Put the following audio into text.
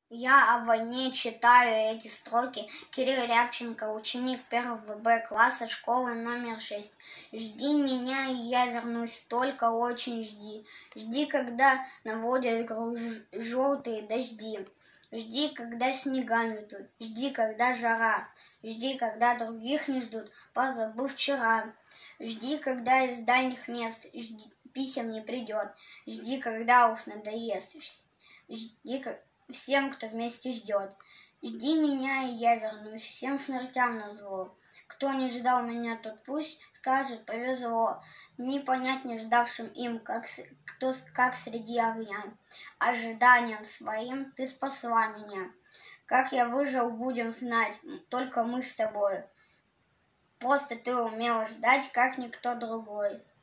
Я о войне читаю эти строки. Кирилл Рябченко, ученик 1 Б класса школы номер 6. Жди меня, и я вернусь, только очень жди. Жди, когда наводят желтые дожди. Жди, когда снега метут. Жди, когда жара. Жди, когда других не ждут, позабыв вчера. Жди, когда из дальних мест писем не придет. Жди, когда уж надоест. Жди, всем, кто вместе ждет. Жди меня, и я вернусь, всем смертям назло. Кто не ждал меня, тот пусть скажет, повезло. Не понять не ждавшим им, как среди огня. Ожиданием своим ты спасла меня. Как я выжил, будем знать, только мы с тобой. Просто ты умела ждать, как никто другой.